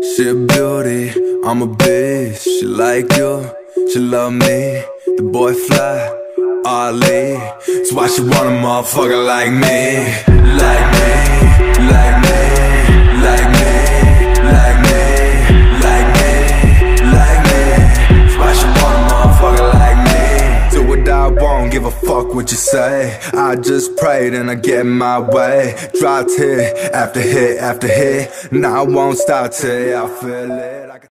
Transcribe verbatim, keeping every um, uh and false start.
She a beauty, I'm a beast. She like you, she love me. The boy fly, Ali. That's why she want a motherfucker like me. Like me, like me, like me, like me, like me, like me. That's why she want a motherfucker like me. Do what I want, give a fuck what you say. I just prayed and I get my way. Dropped hit after hit after hit. Now I won't stop till I feel it.